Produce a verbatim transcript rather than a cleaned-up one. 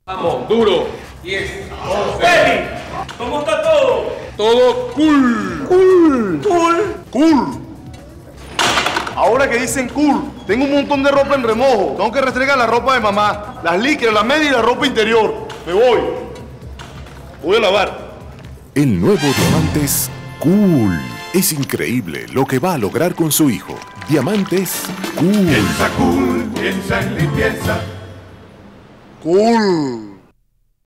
Vamos, duro. diez, once. ¡Feli! ¿Cómo está todo? Todo cool. Cool. Cool. Cool. Ahora que dicen cool, tengo un montón de ropa en remojo. Tengo que restregar la ropa de mamá, las licras, las medias y la ropa interior. Me voy. Voy a lavar. El nuevo Diamantes Cool. Es increíble lo que va a lograr con su hijo. Diamantes Cool. Piensa cool, piensa en limpieza. Cool.